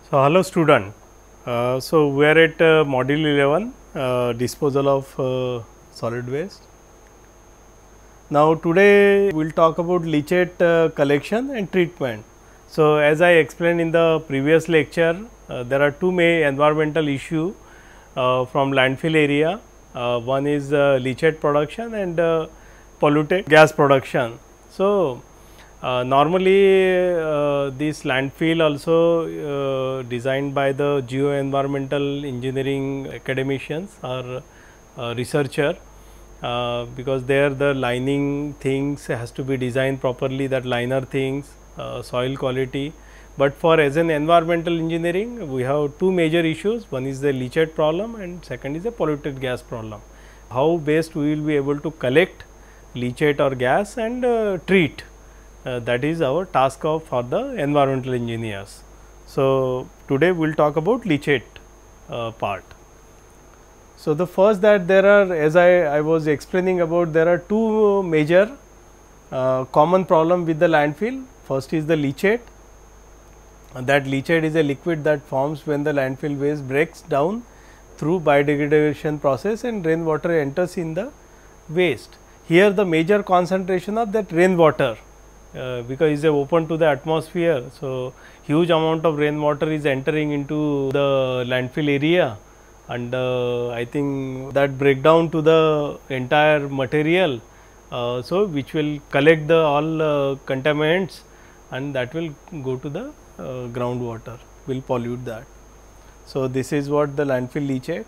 So, hello student. So, we are at module 11 disposal of solid waste. Now, today we will talk about leachate collection and treatment. So, as I explained in the previous lecture, there are two main environmental issues from landfill area. One is leachate production and polluted gas production. So, normally this landfill also designed by the geo-environmental engineering academicians or researcher, because there the lining things has to be designed properly, that liner things, soil quality. But for as an environmental engineering, we have two major issues. One is the leachate problem and second is the polluted gas problem. How best we will be able to collect leachate or gas and treat. That is our task for the environmental engineers. So, today we will talk about leachate part. So, the first that there are, as I was explaining about, there are two major common problem with the landfill. First is the leachate. That leachate is a liquid that forms when the landfill waste breaks down through biodegradation process and rainwater enters in the waste. Here the major concentration of that rainwater, because it is open to the atmosphere. So, huge amount of rainwater is entering into the landfill area, and I think that breakdown to the entire material, so which will collect the all contaminants and that will go to the groundwater, will pollute that. So, this is what the landfill leachate.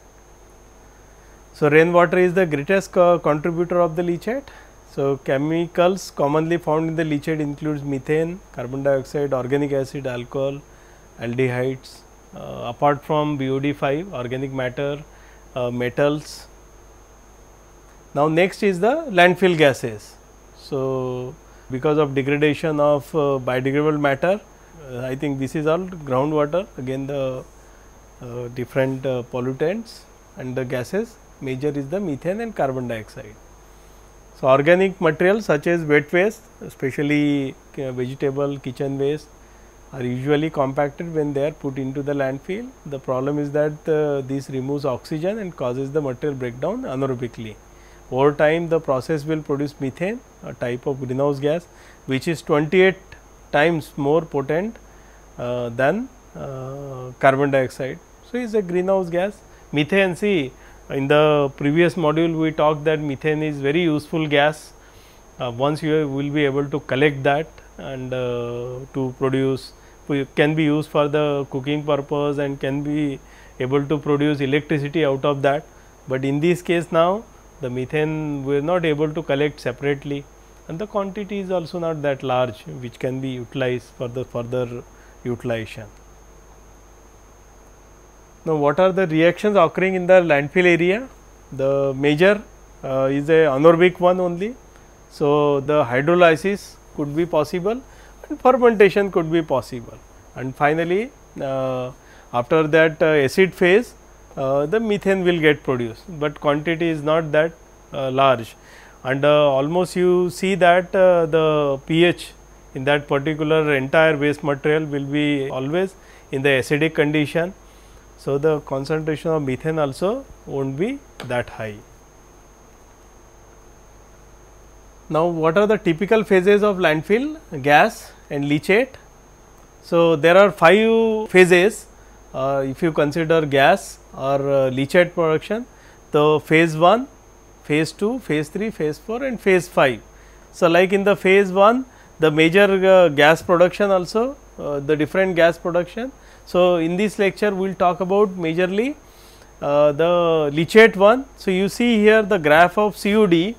So, rainwater is the greatest contributor of the leachate. So, chemicals commonly found in the leachate includes methane, carbon dioxide, organic acid, alcohol, aldehydes, apart from BOD5, organic matter, metals. Now, next is the landfill gases. So, because of degradation of biodegradable matter, I think this is all groundwater, again the different pollutants and the gases, major is the methane and carbon dioxide. So, organic materials such as wet waste, especially vegetable, kitchen waste, are usually compacted when they are put into the landfill. The problem is that this removes oxygen and causes the material breakdown anaerobically. Over time, the process will produce methane, a type of greenhouse gas, which is 28 times more potent than carbon dioxide. So, it is a greenhouse gas. Methane, see, in the previous module we talked that methane is very useful gas. Once you will be able to collect that and to produce, can be used for the cooking purpose and can be able to produce electricity out of that. But in this case now, the methane we are not able to collect separately and the quantity is also not that large, which can be utilized for the further utilization. Now, what are the reactions occurring in the landfill area? The major is a anaerobic one only. So, the hydrolysis could be possible and fermentation could be possible, and finally, after that acid phase the methane will get produced, but quantity is not that large, and almost you see that the pH in that particular entire waste material will be always in the acidic condition. So, the concentration of methane also will not be that high. Now, what are the typical phases of landfill gas and leachate? So, there are 5 phases if you consider gas or leachate production. So, phase 1, phase 2, phase 3, phase 4 and phase 5. So, like in the phase 1, the major gas production also, the different gas production. So, in this lecture we will talk about majorly the leachate one. So, you see here the graph of COD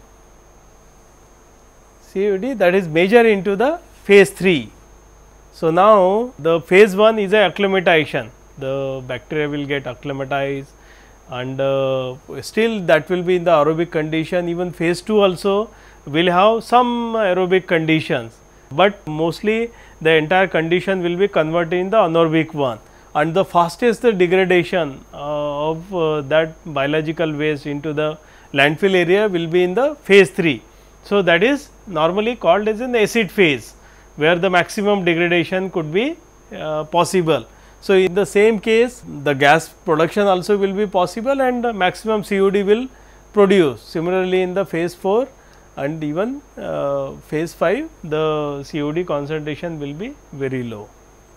that is major into the phase 3. So, now the phase 1 is a acclimatization, the bacteria will get acclimatized and still that will be in the aerobic condition. Even phase 2 also will have some aerobic conditions, but mostly the entire condition will be converted in the anaerobic one, and the fastest degradation of that biological waste into the landfill area will be in the phase 3. So, that is normally called as an acid phase, where the maximum degradation could be possible. So, in the same case the gas production also will be possible and the maximum COD will produce. Similarly, in the phase 4 and even phase 5 the COD concentration will be very low.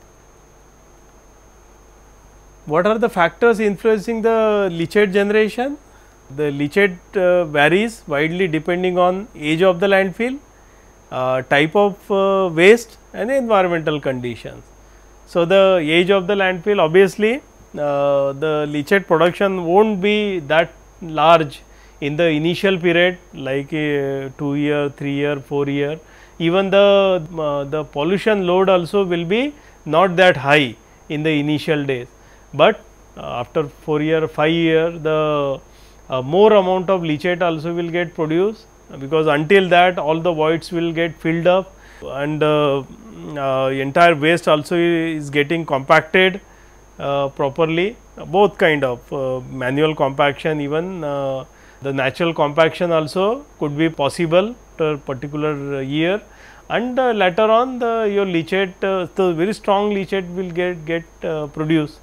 What are the factors influencing the leachate generation? The leachate varies widely depending on age of the landfill, type of waste and environmental conditions. So, the age of the landfill, obviously the leachate production will not be that large in the initial period like 2 year, 3 year, 4 year. Even the pollution load also will be not that high in the initial days, but after 4 year, 5 year the more amount of leachate also will get produced, because until that all the voids will get filled up and entire waste also is getting compacted properly. Both kind of manual compaction, even the natural compaction also could be possible after particular year, and later on your leachate, the very strong leachate will get produced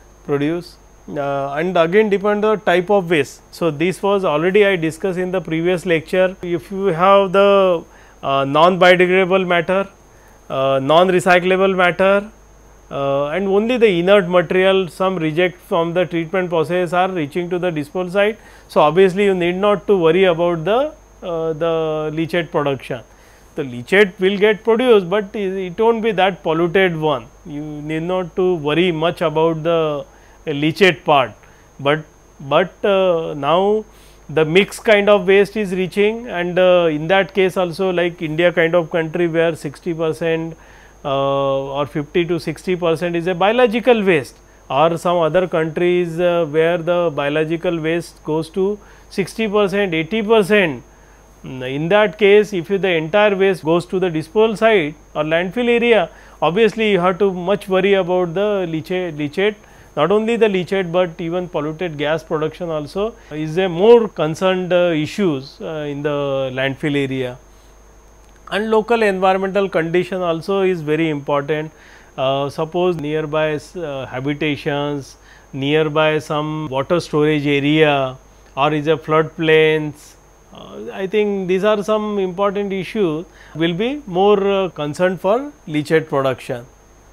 and again depend on the type of waste. So, this was already I discussed in the previous lecture. If you have the non-biodegradable matter, non-recyclable matter and only the inert material, some reject from the treatment process are reaching to the disposal site. So, obviously, you need not to worry about the leachate production. The leachate will get produced, but it will not be that polluted one. You need not to worry much about the leachate part, but now the mixed kind of waste is reaching, and in that case also like India kind of country where 60% or 50 to 60% is a biological waste, or some other countries where the biological waste goes to 60%, 80%. In that case, if the entire waste goes to the disposal site or landfill area, obviously you have to much worry about the leachate. Not only the leachate, but even polluted gas production also is a more concerned issues in the landfill area. And local environmental condition also is very important. Suppose nearby habitations, nearby some water storage area, or is a flood plains. I think these are some important issues will be more concerned for leachate production.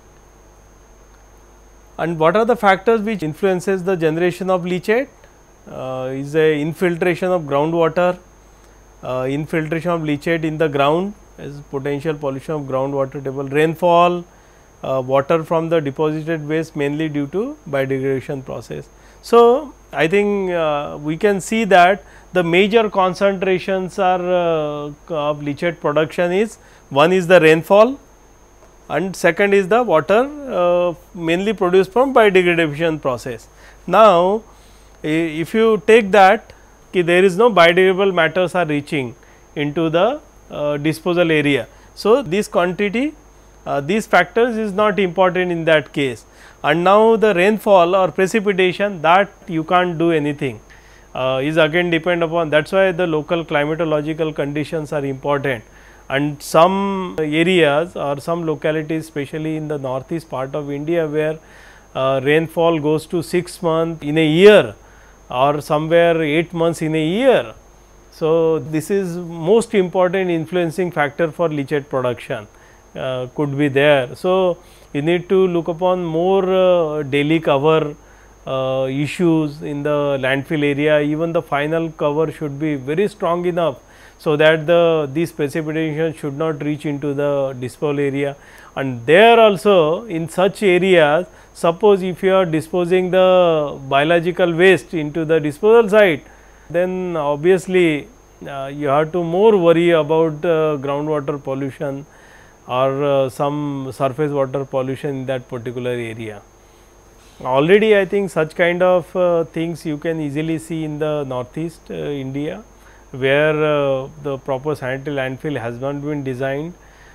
And what are the factors which influences the generation of leachate? Is a infiltration of groundwater, infiltration of leachate in the ground as potential pollution of groundwater table, rainfall, water from the deposited waste mainly due to biodegradation process. So, I think we can see that the major concentrations are of leachate production is, one is the rainfall and second is the water mainly produced from biodegradation process. Now, if you take that there is no biodegradable matters are reaching into the disposal area. So, this quantity these factors is not important in that case, and now the rainfall or precipitation that you can't do anything is again depend upon, that is why the local climatological conditions are important. And some areas or some localities, especially in the northeast part of India, where rainfall goes to 6 months in a year or somewhere 8 months in a year. So, this is most important influencing factor for leachate production could be there. So, you need to look upon more daily cover issues in the landfill area. Even the final cover should be very strong enough, so that these precipitation should not reach into the disposal area. And there also in such areas, suppose if you are disposing the biological waste into the disposal site, then obviously you have to more worry about groundwater pollution or some surface water pollution in that particular area. Already I think such kind of things you can easily see in the northeast India, where the proper sanitary landfill has not been designed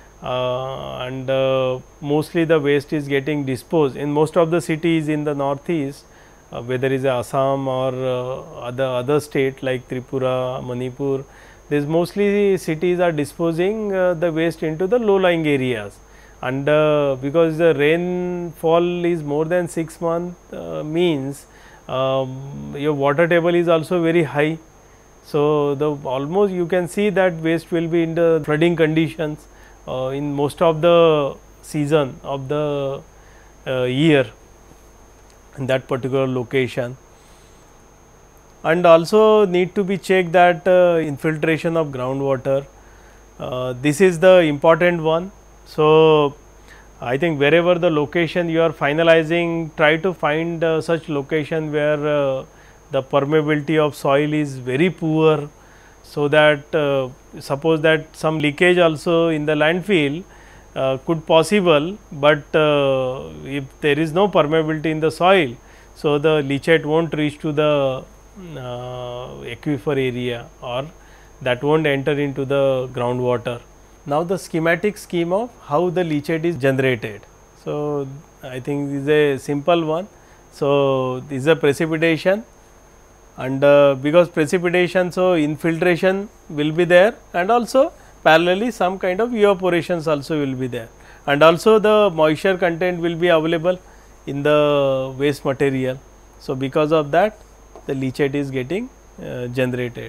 and mostly the waste is getting disposed in most of the cities in the northeast, whether it is Assam or other state like Tripura, Manipur. There is mostly cities are disposing the waste into the low lying areas, and because the rainfall is more than 6 months means your water table is also very high. So, the almost you can see that waste will be in the flooding conditions in most of the season of the year in that particular location. And also need to be checked that infiltration of groundwater, this is the important one. So, I think wherever the location you are finalizing, try to find such location where the permeability of soil is very poor, so that suppose that some leakage also in the landfill could possible, but if there is no permeability in the soil, so the leachate won't reach to the aquifer area, or that won't enter into the groundwater. Now, the schematic scheme of how the leachate is generated. So, I think this is a simple one. So, this is a precipitation, and because precipitation, so infiltration will be there, and also parallelly some kind of evaporations also will be there, and also the moisture content will be available in the waste material. So, because of that the leachate is getting generated.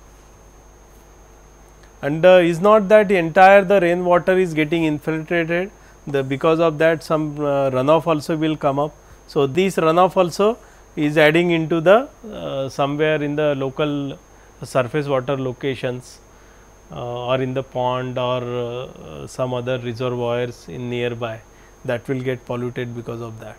And is not that entire the rainwater is getting infiltrated, because of that some runoff also will come up. So, this runoff also is adding into the somewhere in the local surface water locations or in the pond or some other reservoirs in nearby, that will get polluted because of that.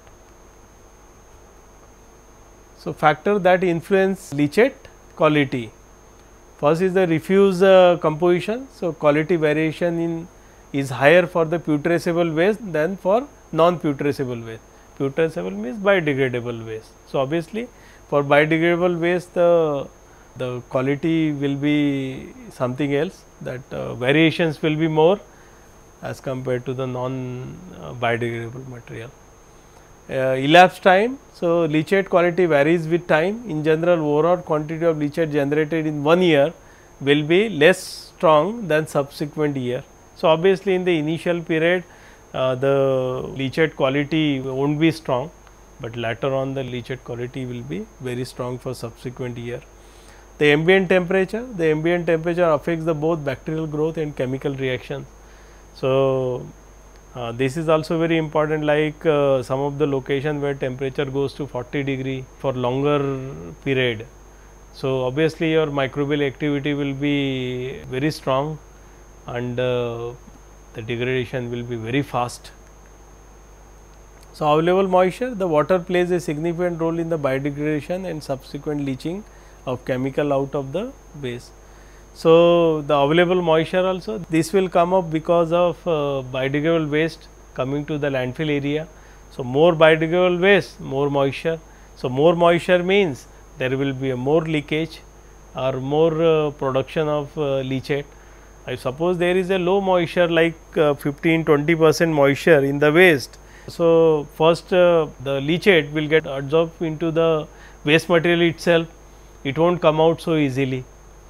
So, factor that influence leachate quality. First is the refuse composition. So, quality variation is higher for the putrescible waste than for non-putrescible waste. Putrescible means biodegradable waste. So, obviously, for biodegradable waste the quality will be something else, that variations will be more as compared to the non-biodegradable material. Elapsed time. So, leachate quality varies with time. In general, overall quantity of leachate generated in 1 year will be less strong than subsequent year. So, obviously, in the initial period the leachate quality won't be strong, but later on the leachate quality will be very strong for subsequent year. The ambient temperature affects the both bacterial growth and chemical reactions. So, this is also very important, like some of the location where temperature goes to 40 degree for longer period. So, obviously, your microbial activity will be very strong, and the degradation will be very fast. So, available moisture, the water plays a significant role in the biodegradation and subsequent leaching of chemical out of the base. So, the available moisture also, this will come up because of biodegradable waste coming to the landfill area. So, more biodegradable waste, more moisture. So, more moisture means there will be a more leakage or more production of leachate. I suppose there is a low moisture like 15-20% moisture in the waste. So, first the leachate will get absorbed into the waste material itself, it will not come out so easily.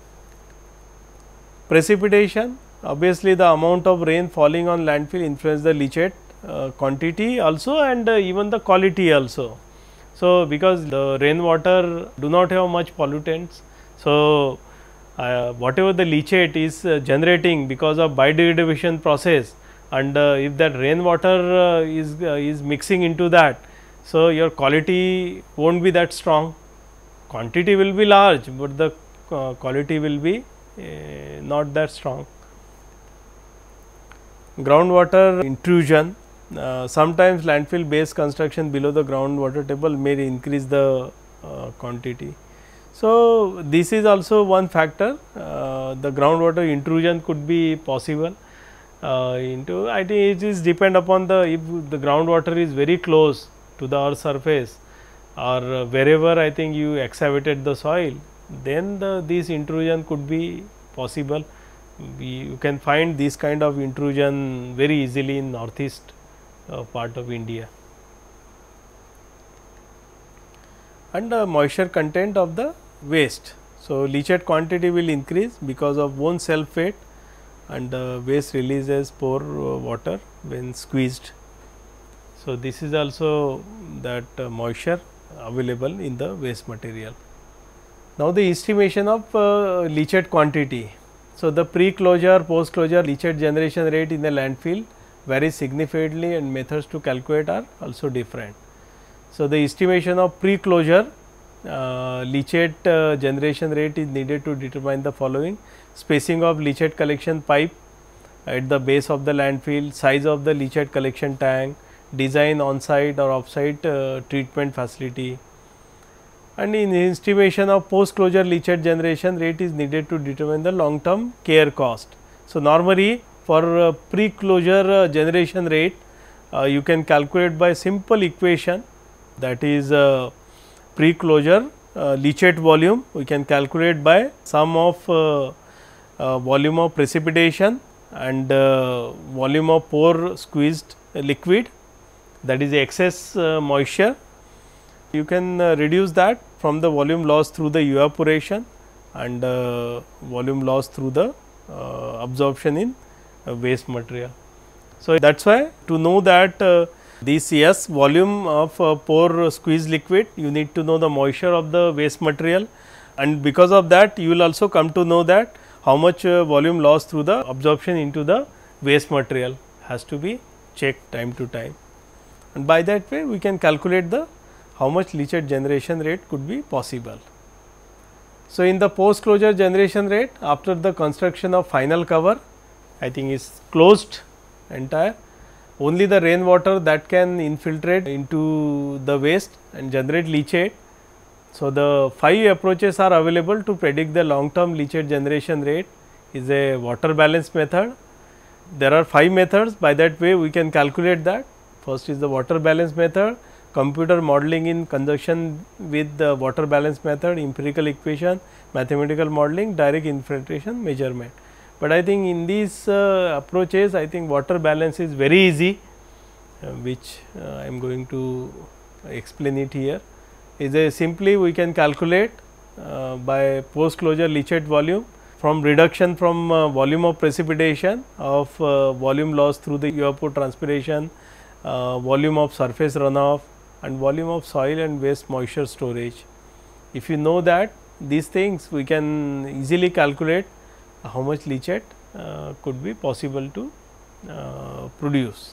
Precipitation, obviously the amount of rain falling on landfill influence the leachate quantity also, and even the quality also. So, because the rainwater do not have much pollutants, so whatever the leachate is generating because of biodegradation process, and if that rainwater is mixing into that, so your quality won't be that strong. Quantity will be large, but the quality will be not that strong. Groundwater intrusion, sometimes landfill based construction below the groundwater table may increase the quantity. So, this is also one factor, the groundwater intrusion could be possible into, I think it is depend upon the, if the groundwater is very close to the earth surface or wherever I think you excavated the soil, then this intrusion could be possible. You can find this kind of intrusion very easily in northeast part of India. And moisture content of the waste. So, leachate quantity will increase because of bone sulphate, and waste releases pore water when squeezed. So, this is also that moisture available in the waste material. Now, the estimation of leachate quantity. So, the pre-closure, post-closure leachate generation rate in the landfill varies significantly and methods to calculate are also different. So, the estimation of pre-closure leachate generation rate is needed to determine the following: spacing of leachate collection pipe at the base of the landfill, size of the leachate collection tank, design on-site or off-site treatment facility, and in estimation of post-closure leachate generation rate is needed to determine the long-term care cost. So, normally for pre-closure generation rate you can calculate by simple equation, that is pre-closure leachate volume we can calculate by sum of volume of precipitation and volume of pore squeezed liquid, that is excess moisture. You can reduce that from the volume loss through the evaporation and volume loss through the absorption in waste material. So, that is why to know that this volume of pore squeeze liquid, you need to know the moisture of the waste material, and because of that you will also come to know that how much volume loss through the absorption into the waste material has to be checked time to time, and by that way we can calculate the how much leachate generation rate could be possible. So, in the post closure generation rate, after the construction of final cover, I think is closed entire, only the rainwater that can infiltrate into the waste and generate leachate. So, the 5 approaches are available to predict the long term leachate generation rate. Is a water balance method. There are 5 methods, by that way we can calculate that. First is the water balance method, computer modeling in conjunction with the water balance method, empirical equation, mathematical modeling, direct infiltration measurement. But I think in these approaches, I think water balance is very easy, which I am going to explain it here. Is a simply we can calculate by post closure leachate volume from reduction from volume of precipitation of volume loss through the evapotranspiration, volume of surface runoff and volume of soil and waste moisture storage. If you know that these things, we can easily calculate how much leachate could be possible to produce.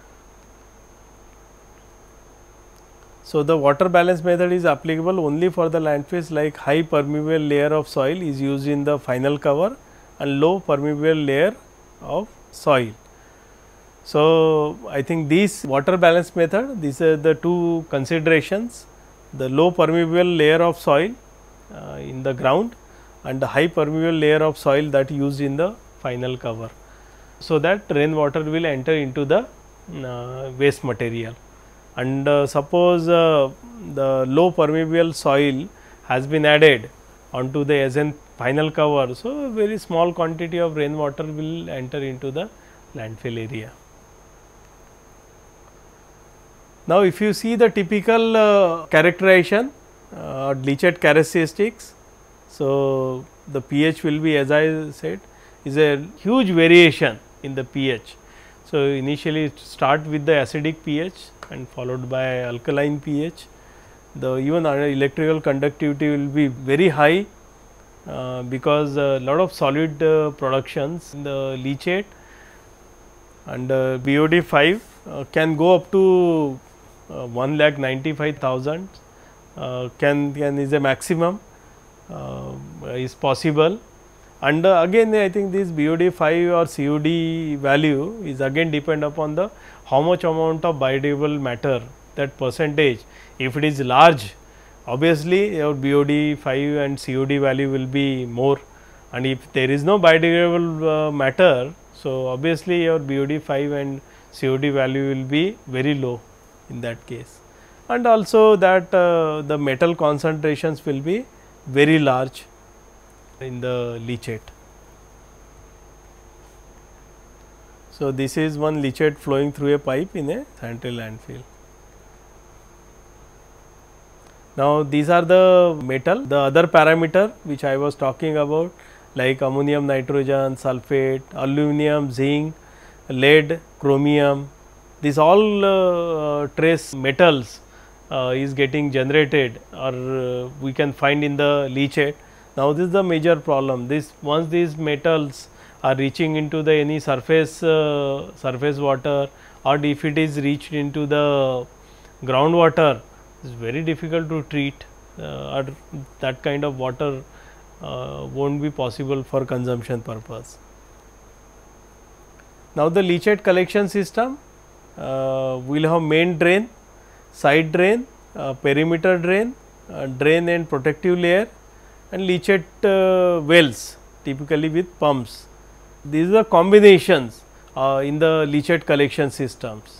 So, the water balance method is applicable only for the landfills like high permeable layer of soil is used in the final cover and low permeable layer of soil. So, I think these water balance method, these are the two considerations, the low permeable layer of soil in the ground and the high permeable layer of soil that used in the final cover. So, that rainwater will enter into the waste material, and suppose the low permeable soil has been added onto the as in final cover. So, a very small quantity of rainwater will enter into the landfill area. Now, if you see the typical characterization leachate characteristics, so the pH will be, as I said, is a huge variation in the pH. So, initially start with the acidic pH and followed by alkaline pH. The even electrical conductivity will be very high because a lot of solid productions in the leachate, and BOD 5 can go up to 1,95,000 can is a maximum is possible, and again I think this BOD 5 or COD value is again depend upon the how much amount of biodegradable matter, that percentage. If it is large, obviously your BOD 5 and COD value will be more, and if there is no biodegradable matter, so obviously your BOD 5 and COD value will be very low in that case, and also that the metal concentrations will be very large in the leachate. So, this is one leachate flowing through a pipe in a sanitary landfill. Now, these are the metal, the other parameter which I was talking about, like ammonium nitrogen, sulphate, aluminum, zinc, lead, chromium, these all trace metals is getting generated or we can find in the leachate. Now, this is the major problem. This once these metals are reaching into the any surface water, or if it is reached into the groundwater, it is very difficult to treat, or that kind of water won't be possible for consumption purpose. Now, the leachate collection system will have main drain, side drain, perimeter drain, drain and protective layer, and leachate wells typically with pumps. These are combinations in the leachate collection systems.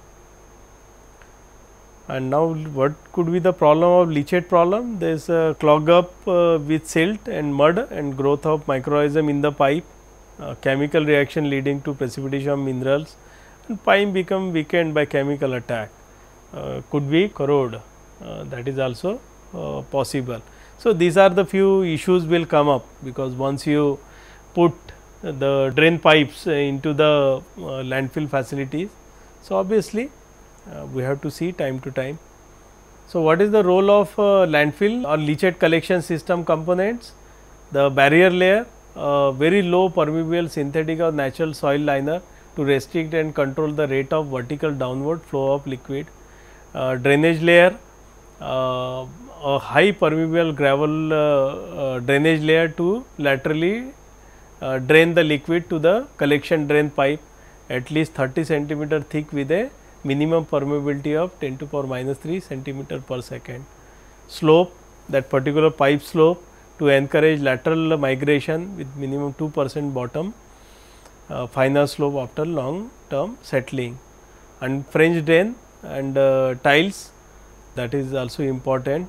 And now, what could be the problem of leachate problem? There is a clog up with silt and mud and growth of microorganism in the pipe, chemical reaction leading to precipitation of minerals, and pipe become weakened by chemical attack, could be corrode, that is also possible. So, these are the few issues will come up, because once you put the drain pipes into the landfill facilities. So, obviously, we have to see time to time. So, what is the role of landfill or leachate collection system components? The barrier layer, very low permeable synthetic or natural soil liner to restrict and control the rate of vertical downward flow of liquid. Drainage layer, a high permeable gravel drainage layer to laterally drain the liquid to the collection drain pipe at least 30 centimeter thick with a minimum permeability of 10 to power minus 3 centimeter per second. Slope, that particular pipe slope to encourage lateral migration with minimum 2% bottom, final slope after long term settling, and French drain and tiles, that is also important,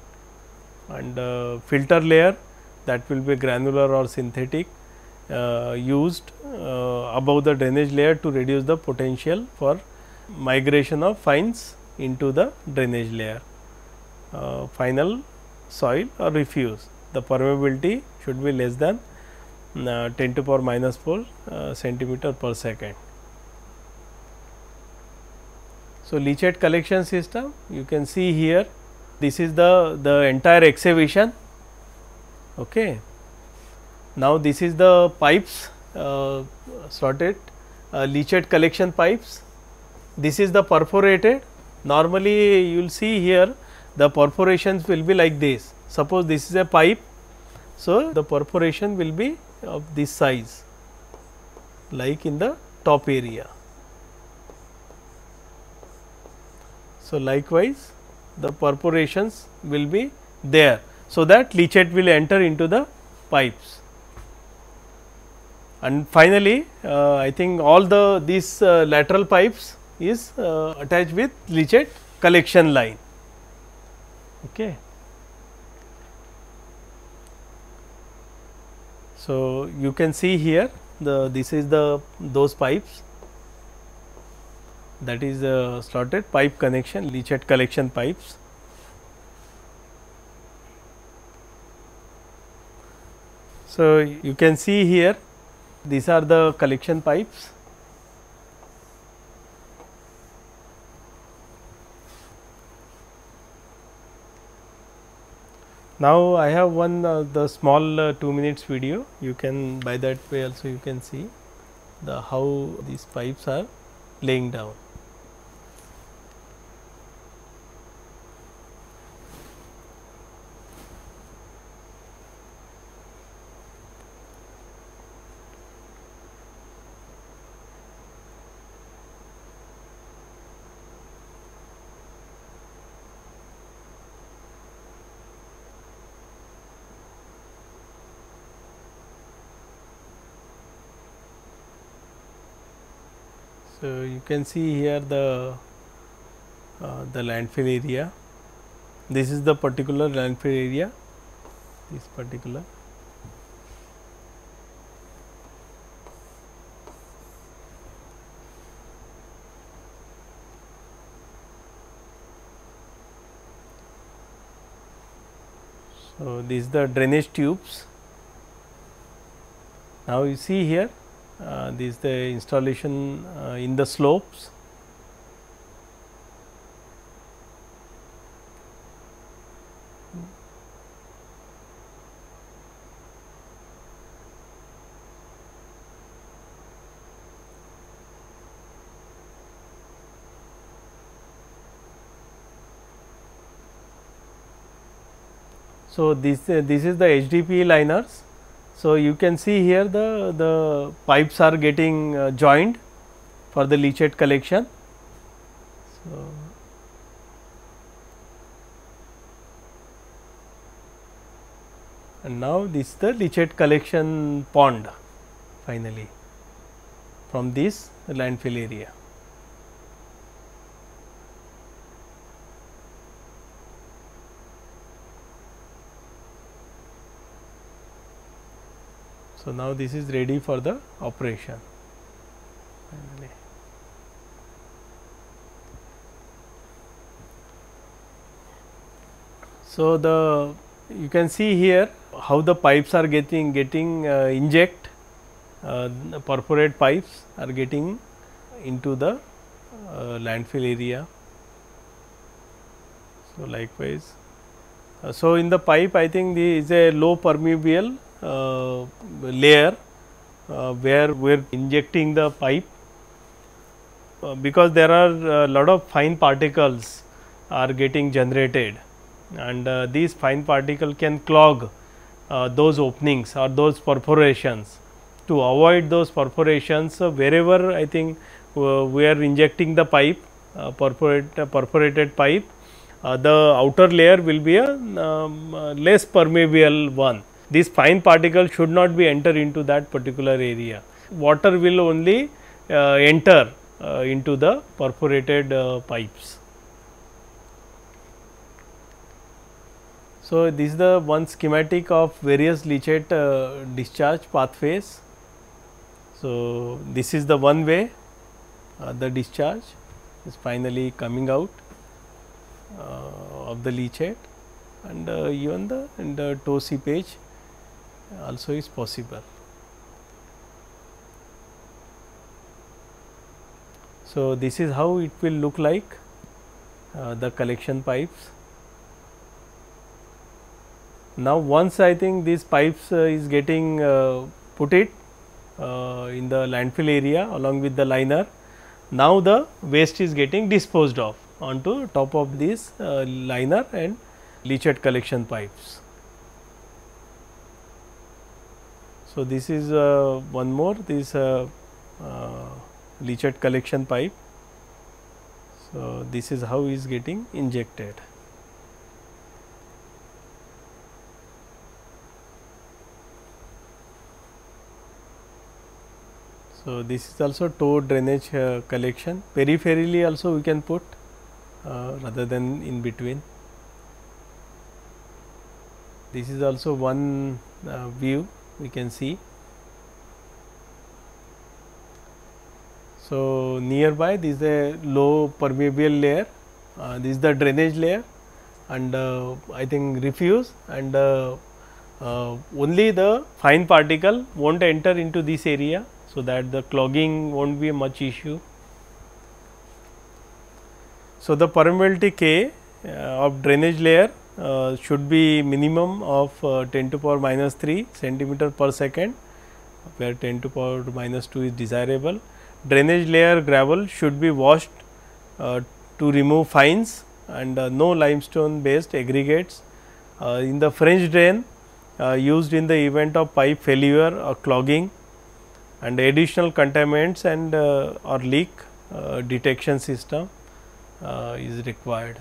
and filter layer, that will be granular or synthetic, used above the drainage layer to reduce the potential for migration of fines into the drainage layer. Final soil or refuse, the permeability should be less than 10 to power minus 4 centimeter per second. So, leachate collection system, you can see here, this is the entire excavation. Okay. Now, this is the pipes, sorted leachate collection pipes. This is the perforated. Normally, you will see here the perforations will be like this. Suppose this is a pipe, so the perforation will be of this size, like in the top area. So, likewise, the perforations will be there, so that leachate will enter into the pipes. And finally, I think all these lateral pipes is attached with leachate collection line. Okay. So, you can see here this is those pipes, that is slotted pipe connection, leachate collection pipes. So, you can see here these are the collection pipes. Now, I have one the small 2 minutes video, you can by that way also you can see the how these pipes are laying down. So, you can see here the landfill area. This is the particular landfill area, this particular. So, these the drainage tubes. Now, you see here This is the installation in the slopes. So, this is the HDPE liners. So, you can see here the pipes are getting joined for the leachate collection. So, and now this is the leachate collection pond finally from this landfill area. So, now this is ready for the operation finally. So, you can see here how the pipes are getting inject, perforate pipes are getting into the landfill area. So, likewise, so in the pipe I think there is a low permeable layer where we are injecting the pipe, because there are a lot of fine particles are getting generated, and these fine particle can clog those openings or those perforations. To avoid those perforations, wherever I think we are injecting the pipe, perforated pipe, the outer layer will be a less permeable one. These fine particles should not be enter into that particular area. Water will only enter into the perforated pipes. So, this is the one schematic of various leachate discharge pathways. So, this is the one way the discharge is finally coming out of the leachate, and even the toe seepage also is possible. So, this is how it will look like, the collection pipes. Now, once I think these pipes is getting put it in the landfill area along with the liner, now the waste is getting disposed of onto top of this liner and leachate collection pipes. So, this is one more this leachate collection pipe. So, this is how is getting injected. So, this is also toe drainage collection. Peripherally also we can put rather than in between. This is also one view we can see. So, nearby this is a low permeable layer, this is the drainage layer, and I think refuse, and only the fine particle will not enter into this area. So, that the clogging will not be a much issue. So, the permeability K of drainage layer should be minimum of 10 to power minus 3 centimeter per second, where 10 to power minus 2 is desirable. Drainage layer gravel should be washed to remove fines and no limestone based aggregates. In the French drain used in the event of pipe failure or clogging, and additional contaminants and or leak detection system is required.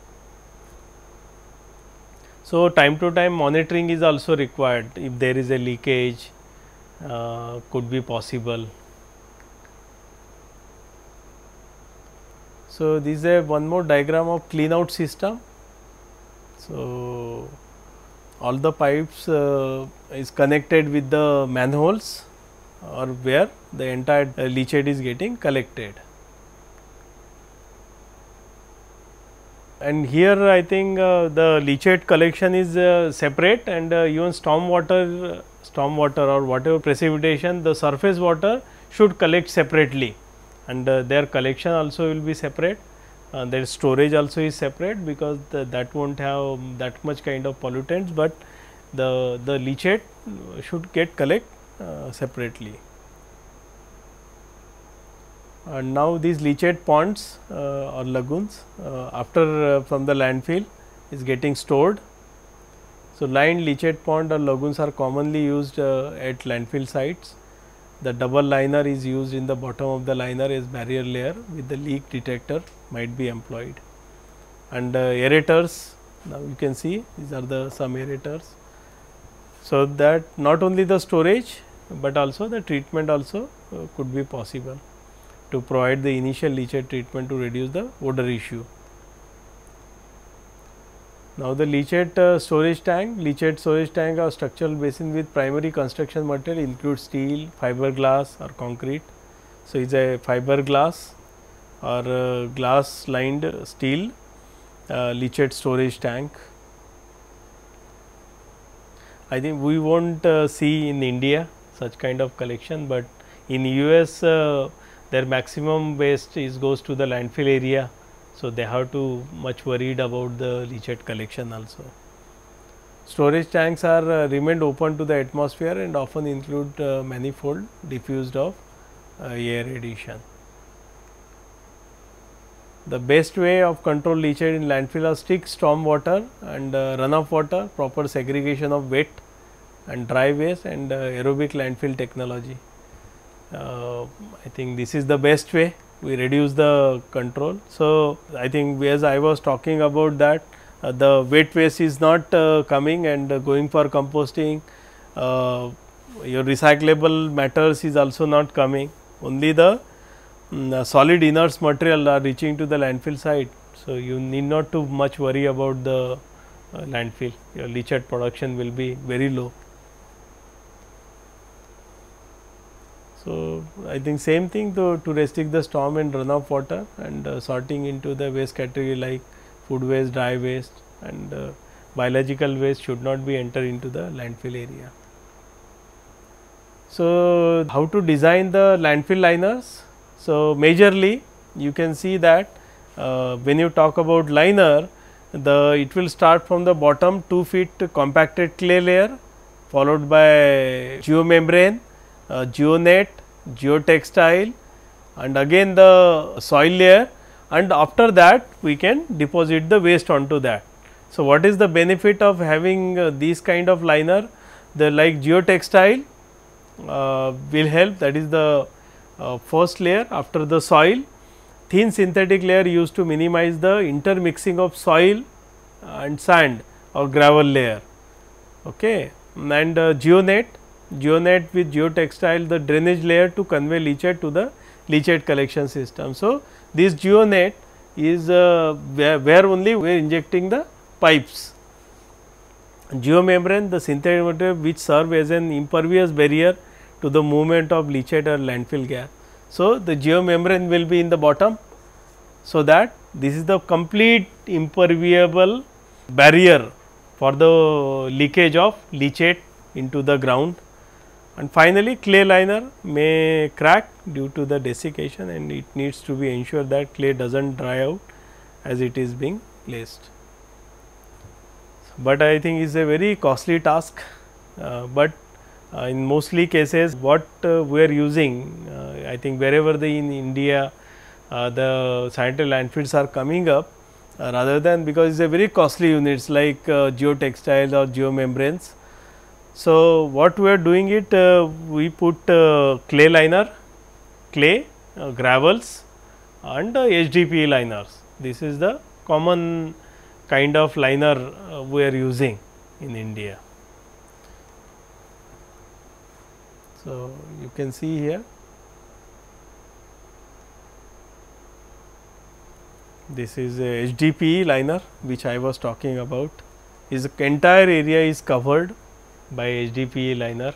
So, time to time monitoring is also required if there is a leakage could be possible. So, this is a one more diagram of clean out system. So, all the pipes is connected with the manholes or where the entire leachate is getting collected. And here I think the leachate collection is separate, and even storm water or whatever precipitation, the surface water should collect separately, and their collection also will be separate. Their storage also is separate, because that won't have that much kind of pollutants, but the leachate should get collect separately. And now these leachate ponds or lagoons after from the landfill is getting stored. So, lined leachate pond or lagoons are commonly used at landfill sites. The double liner is used in the bottom of the liner as barrier layer with the leak detector might be employed. And aerators, now you can see these are the some aerators. So, that not only the storage, but also the treatment also could be possible to provide the initial leachate treatment to reduce the odor issue. Now, the leachate storage tank or structural basin with primary construction material includes steel, fiberglass or concrete. So, it is a fiberglass or glass lined steel leachate storage tank. I think we won't see in India such kind of collection, but in US their maximum waste goes to the landfill area. So, they have to much worried about the leachate collection also. Storage tanks are remained open to the atmosphere and often include manifold diffused of air addition. The best way of control leachate in landfill are strict storm water and runoff water, proper segregation of wet and dry waste, and aerobic landfill technology. I think this is the best way. We reduce the control. So, I think as I was talking about that the wet waste is not coming and going for composting, your recyclable matters is also not coming, only the solid inert material are reaching to the landfill site. So, you need not to much worry about the landfill, your leachate production will be very low. So, I think same thing to restrict the storm and runoff water and sorting into the waste category like food waste, dry waste, and biological waste should not be entered into the landfill area. So, how to design the landfill liners? So, majorly you can see that when you talk about liner, it will start from the bottom 2 feet compacted clay layer, followed by geomembrane, geonet, geotextile, and again the soil layer, and after that we can deposit the waste onto that. So, what is the benefit of having these kind of liner? The like geotextile will help, that is the first layer after the soil. Thin synthetic layer used to minimize the intermixing of soil and sand or gravel layer. Okay. And geonet with geotextile, the drainage layer to convey leachate to the leachate collection system. So, this geonet is where only we are injecting the pipes. Geomembrane, the synthetic material which serve as an impervious barrier to the movement of leachate or landfill gas. So, the geomembrane will be in the bottom. So, that this is the complete impermeable barrier for the leakage of leachate into the ground. And finally, clay liner may crack due to the desiccation, and it needs to be ensured that clay does not dry out as it is being placed. But I think it is a very costly task, but in mostly cases what we are using, I think wherever in India the sanitary landfills are coming up, rather than, because it is a very costly units like geotextiles or geomembranes. So, what we are doing it, we put clay liner, gravels and HDPE liners. This is the common kind of liner we are using in India. So, you can see here this is a HDPE liner which I was talking about, is entire area is covered by HDPE liner.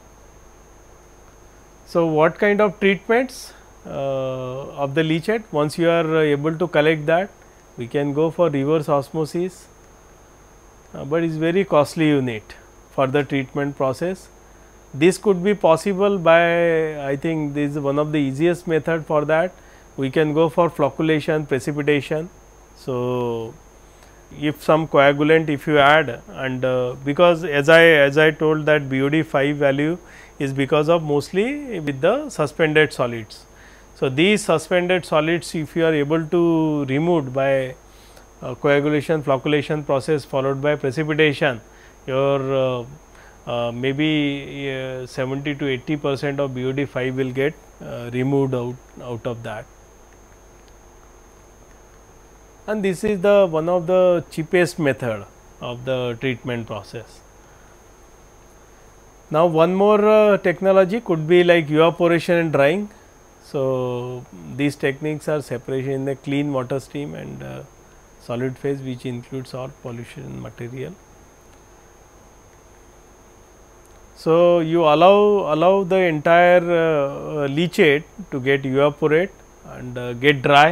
So, what kind of treatments of the leachate? Once you are able to collect that, we can go for reverse osmosis, but it is very costly unit for the treatment process. This could be possible by, I think this is one of the easiest method for that. We can go for flocculation, precipitation. So, if some coagulant if you add, and because as I told that BOD 5 value is because of mostly with the suspended solids. So, these suspended solids if you are able to remove by coagulation flocculation process followed by precipitation, your maybe 70 to 80% of BOD 5 will get removed out of that. And this is the one of the cheapest method of the treatment process. Now, one more technology could be like evaporation and drying. So, these techniques are separation in the clean water stream and solid phase, which includes all pollution material. So, you allow the entire leachate to get evaporate and get dry,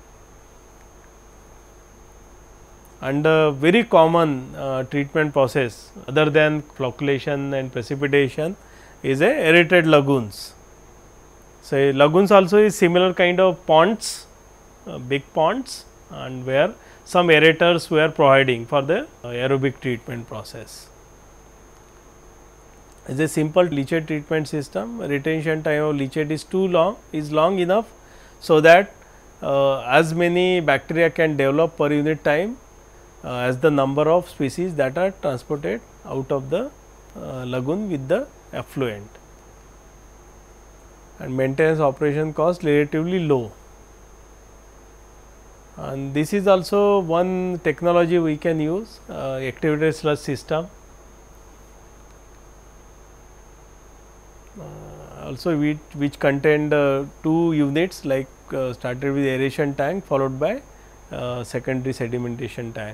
and very common treatment process other than flocculation and precipitation is a aerated lagoons. So, lagoons also is similar kind of ponds, big ponds, and where some aerators were providing for the aerobic treatment process. As a simple leachate treatment system, retention time of leachate is long enough, so that as many bacteria can develop per unit time as the number of species that are transported out of the lagoon with the effluent, and maintenance operation cost relatively low. And this is also one technology we can use, activated sludge system. Also which contained two units, like started with aeration tank followed by secondary sedimentation tank.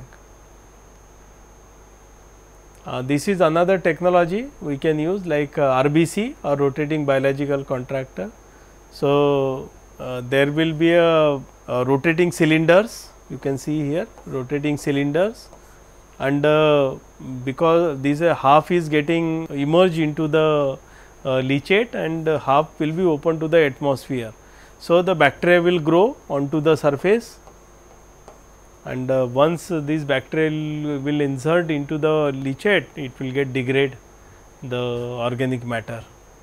This is another technology we can use, like RBC or rotating biological contractor. So, there will be a rotating cylinders, you can see here rotating cylinders, and because this half is getting emerged into the leachate and half will be open to the atmosphere. So, the bacteria will grow onto the surface, and once these bacteria will insert into the leachate, it will get degrade the organic matter.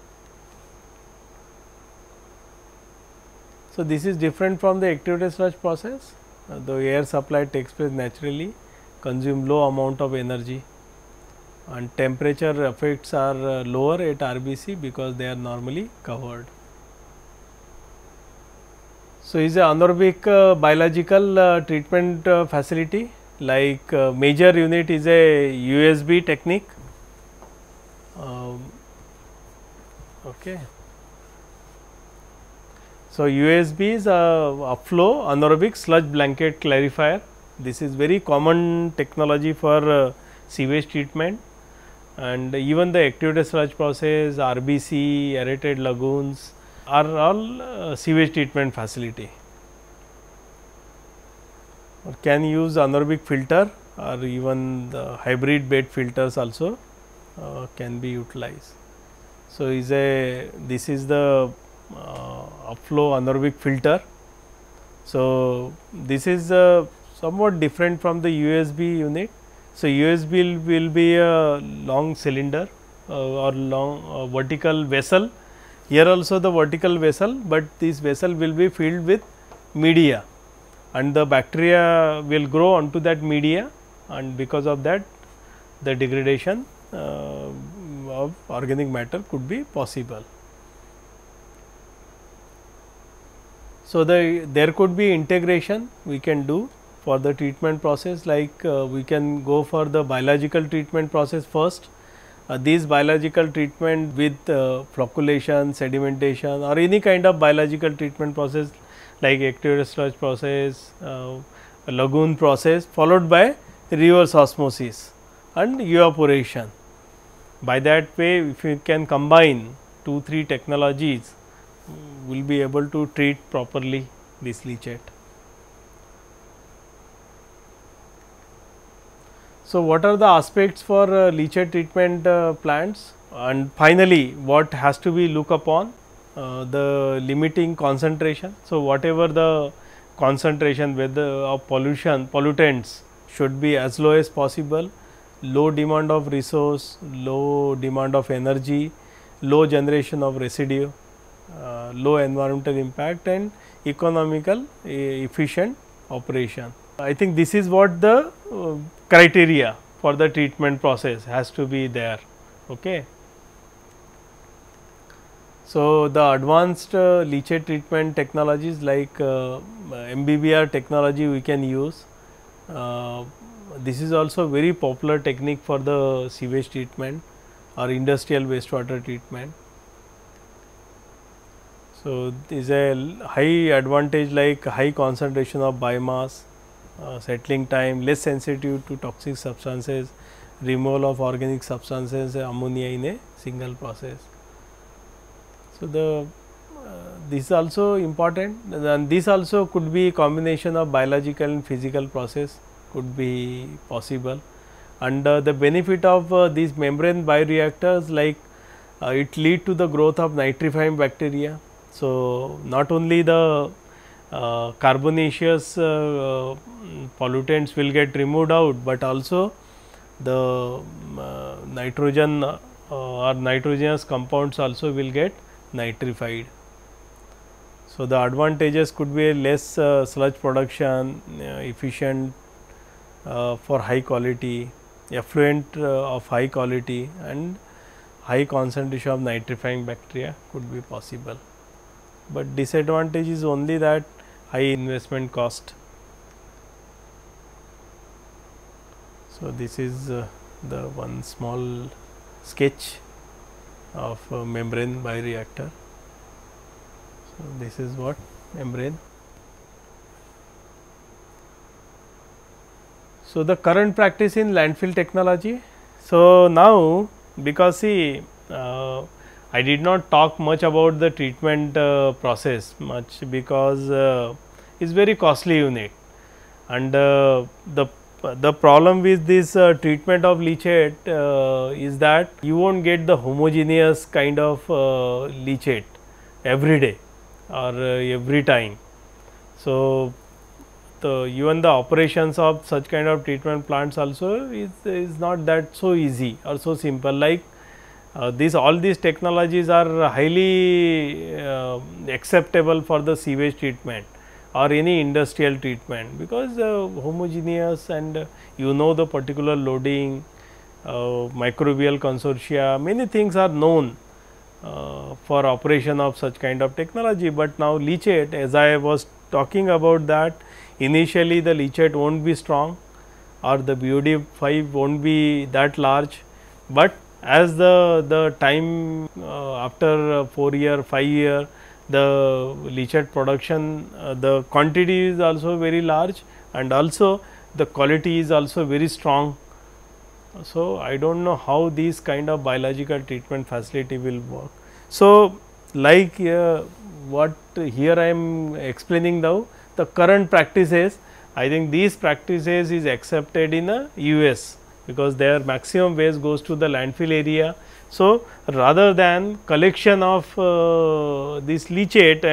So, this is different from the activated sludge process. The air supply takes place naturally, consume low amount of energy, and temperature effects are lower at RBC because they are normally covered. So, is a anaerobic biological treatment facility, like major unit is a USB technique. Okay. So, USB is a flow anaerobic sludge blanket clarifier. This is very common technology for sewage treatment, and even the activated sludge process, RBC, aerated lagoons are all sewage treatment facility, or can use anaerobic filter, or even the hybrid bed filters also can be utilized. So, this is the upflow anaerobic filter. So, this is somewhat different from the USB unit. So, USB will be a long cylinder or long vertical vessel. Here also the vertical vessel, but this vessel will be filled with media, and the bacteria will grow onto that media, and because of that the degradation of organic matter could be possible. So, there could be integration we can do for the treatment process, like we can go for the biological treatment process first. These biological treatment with flocculation, sedimentation, or any kind of biological treatment process like activated sludge process, lagoon process, followed by reverse osmosis and evaporation. By that way, if you can combine 2-3 technologies, we will be able to treat properly this leachate. So, what are the aspects for leachate treatment plants? and finally, what has to be look upon the limiting concentration. So, whatever the concentration whether of pollutants should be as low as possible, low demand of resource, low demand of energy, low generation of residue, low environmental impact and economical efficient operation. I think this is what the criteria for the treatment process has to be there. Okay. So, the advanced leachate treatment technologies like MBBR technology we can use. This is also very popular technique for the sewage treatment or industrial wastewater treatment. So, this is a high advantage like high concentration of biomass, settling time, less sensitive to toxic substances, removal of organic substances, ammonia in a single process. So, this is also important, and this also could be combination of biological and physical process could be possible. And the benefit of these membrane bioreactors, like it lead to the growth of nitrifying bacteria. So, not only the carbonaceous pollutants will get removed out, but also the nitrogen or nitrogenous compounds also will get nitrified. So, the advantages could be less sludge production, efficient for high quality, effluent of high quality and high concentration of nitrifying bacteria could be possible. But disadvantage is only that high investment cost. So, this is the one small sketch of membrane bioreactor. So, this is what membrane. So, the current practice in landfill technology. So, now because see I did not talk much about the treatment process much because it is very costly unit, and the problem with this treatment of leachate is that you won't get the homogeneous kind of leachate every day or every time. So, even the operations of such kind of treatment plants also is not that so easy or so simple, like all these technologies are highly acceptable for the sewage treatment or any industrial treatment, because homogeneous and the particular loading, microbial consortia, many things are known for operation of such kind of technology. But now leachate, as I was talking about, that initially the leachate won't be strong or the BOD5 won't be that large, but as the time after 4 year, 5 year, the leachate production, the quantity is also very large and also the quality is also very strong. So, I do not know how these kind of biological treatment facility will work. So, like what here I am explaining now, the current practices, I think these practices is accepted in the US, because their maximum waste goes to the landfill area. So, rather than collection of this leachate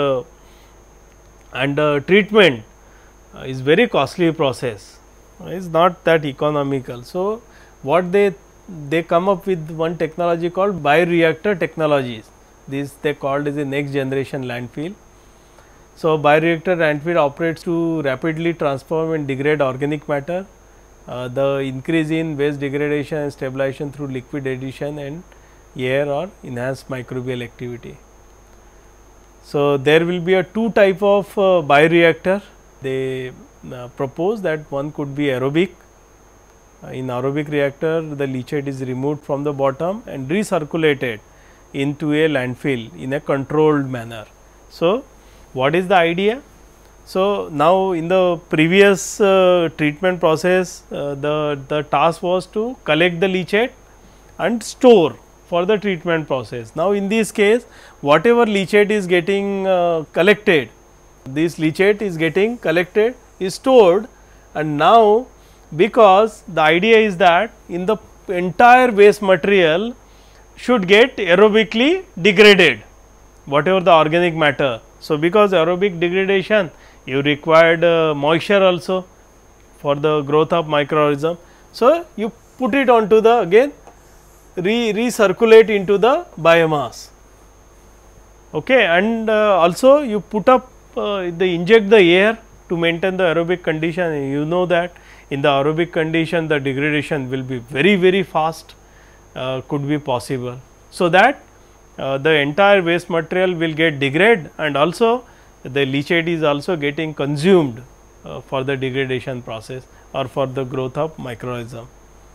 and treatment is very costly process, is not that economical. So, what they come up with one technology called bioreactor technologies. This they called as a next generation landfill. So, bioreactor landfill operates to rapidly transform and degrade organic matter. The increase in waste degradation and stabilization through liquid addition and air or enhanced microbial activity. So, there will be a two type of bioreactor. They propose that one could be aerobic. In aerobic reactor, the leachate is removed from the bottom and recirculated into a landfill in a controlled manner. So, what is the idea? So, now in the previous treatment process, the task was to collect the leachate and store for the treatment process. Now, in this case, whatever leachate is getting collected, this leachate is getting collected, is stored, and now because the idea is that in the entire waste material, should get aerobically degraded, whatever the organic matter. So, because aerobic degradation you required moisture also for the growth of microorganism. So, you put it onto the again recirculate into the biomass, okay, and also you put up inject the air to maintain the aerobic condition. You know that in the aerobic condition the degradation will be very fast, could be possible. So, that the entire waste material will get degrade, and also the leachate is also getting consumed for the degradation process or for the growth of microorganism.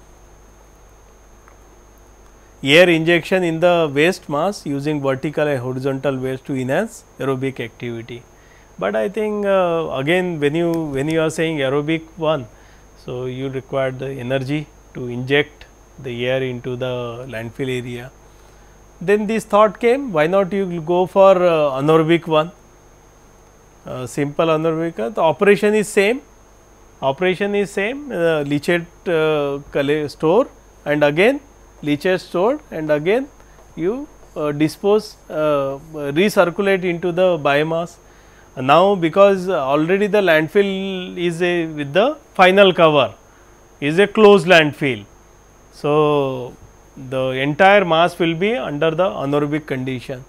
Air injection in the waste mass using vertical and horizontal waste to enhance aerobic activity. But I think again when you are saying aerobic one, so you require the energy to inject the air into the landfill area. Then this thought came, why not you go for anaerobic one, simple anaerobic. The operation is same, leachate store, and again leachate stored, and again you dispose recirculate into the biomass. Now, because already the landfill is with the final cover is a closed landfill. So, the entire mass will be under the anaerobic condition.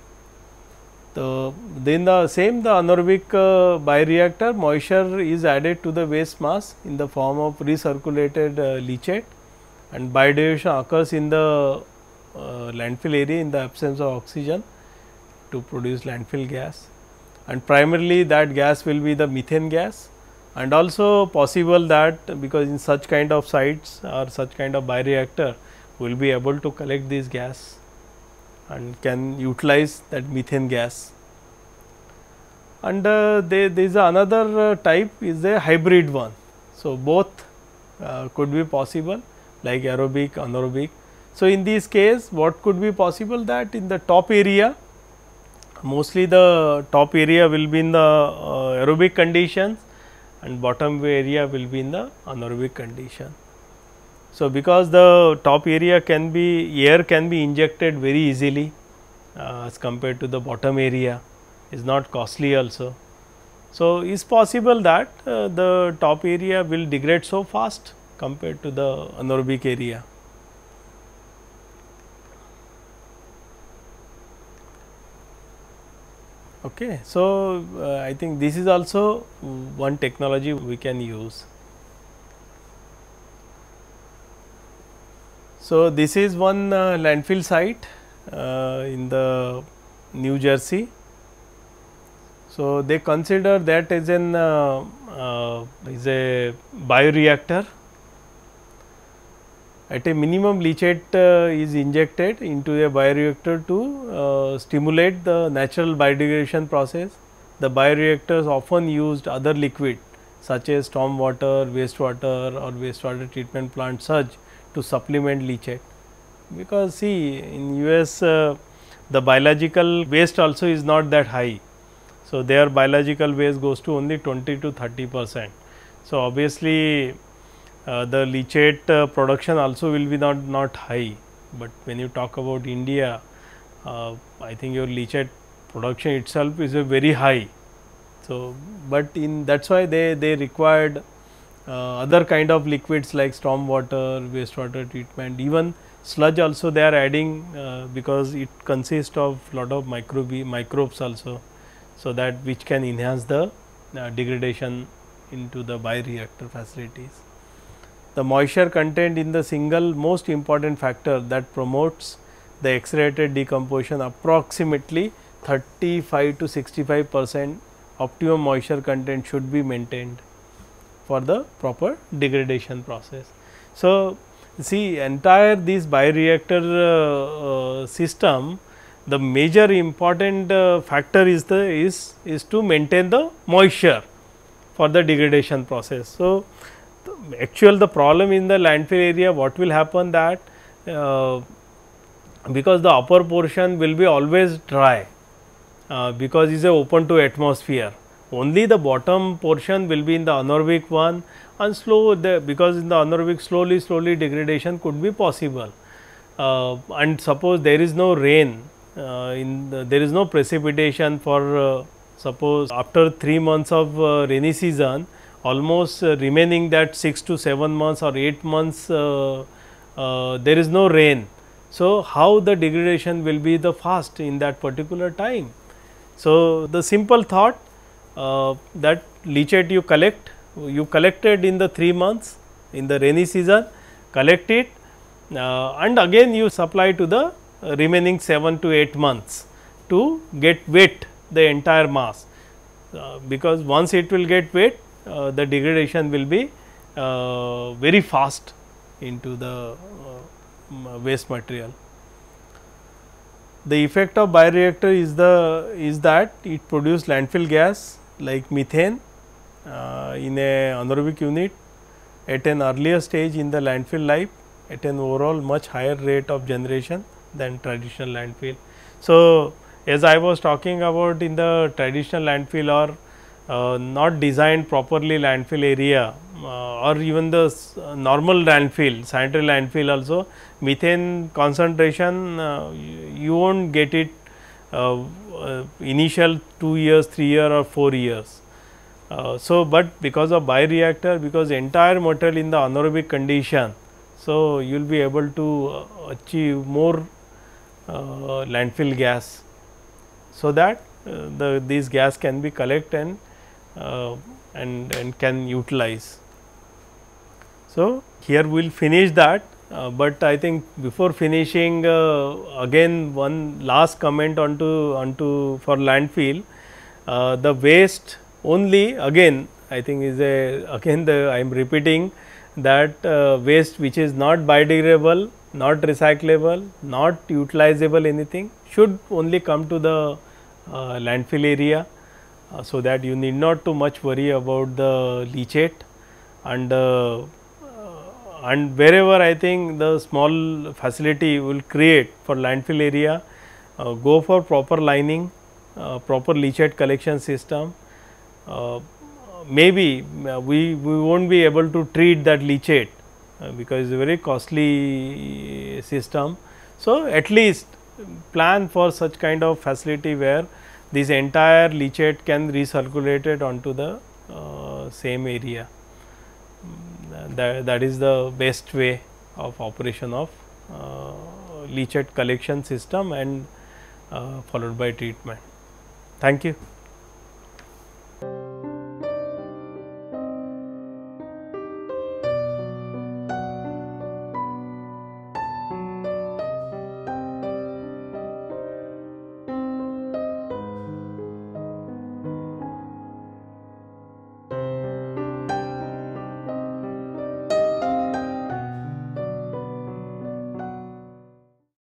Then the anaerobic bioreactor, moisture is added to the waste mass in the form of recirculated leachate, and biodigestion occurs in the landfill area in the absence of oxygen to produce landfill gas, and primarily that gas will be the methane gas, and also possible that because in such kind of sites or such kind of bioreactor we will be able to collect this gas and can utilize that methane gas. And there is another type is a hybrid one. So, both could be possible like aerobic, anaerobic. So, in this case what could be possible, that in the top area, mostly the top area will be in the aerobic conditions and bottom area will be in the anaerobic condition. So, because the top area can be air can be injected very easily as compared to the bottom area, is not costly also. So, is possible that the top area will degrade so fast compared to the anaerobic area. Okay. So, I think this is also one technology we can use. So, this is one landfill site in the New Jersey. So, they consider that as an is a bioreactor. At a minimum, leachate is injected into a bioreactor to stimulate the natural biodegradation process. The bioreactors often used other liquid such as storm water, wastewater or wastewater treatment plant sludge to supplement leachate, because see in US the biological waste also is not that high. So, their biological waste goes to only 20 to 30%. So, obviously, the leachate production also will be not high, but when you talk about India, I think your leachate production itself is a very high. So, but in that is why they required other kind of liquids like storm water, wastewater treatment, even sludge also they are adding because it consists of lot of microbes also. So, that which can enhance the degradation into the bioreactor facilities. The moisture content in the single most important factor that promotes the accelerated decomposition, approximately 35 to 65% optimum moisture content should be maintained for the proper degradation process. So, see entire this bioreactor system, the major important factor is to maintain the moisture for the degradation process. So, the problem in the landfill area, what will happen that because the upper portion will be always dry because it is open to atmosphere, only the bottom portion will be in the anaerobic one, and because in the anaerobic slowly degradation could be possible. and suppose there is no rain, there is no precipitation for suppose after 3 months of rainy season, almost remaining that 6 to 7 months or 8 months there is no rain. So, how the degradation will be the fast in that particular time. So, the simple thought that leachate you collected in the 3 months in the rainy season, collect it and again you supply to the remaining 7 to 8 months to get wet the entire mass, because once it will get wet the degradation will be very fast into the waste material. The effect of bioreactor is that it produces landfill gas like methane in a anaerobic unit at an earlier stage in the landfill life, at an overall much higher rate of generation than traditional landfill. So, as I was talking about in the traditional landfill or not designed properly landfill area or even the normal landfill, sanitary landfill also, methane concentration you will not get it initial 2 years, 3 years or 4 years. So, but because of bioreactor, because entire material in the anaerobic condition, so you will be able to achieve more landfill gas, so that these gas can be collected and can utilize. So, here we will finish that, but I think before finishing again one last comment onto for landfill, the waste only again I think is again I am repeating that waste which is not biodegradable, not recyclable, not utilizable anything should only come to the landfill area, so that you need not too much worry about the leachate, and wherever I think the small facility will create for landfill area, go for proper lining, proper leachate collection system. Maybe we will not be able to treat that leachate because it is a very costly system. So, at least plan for such kind of facility where this entire leachate can recirculated onto the same area. That is the best way of operation of leachate collection system and followed by treatment. Thank you.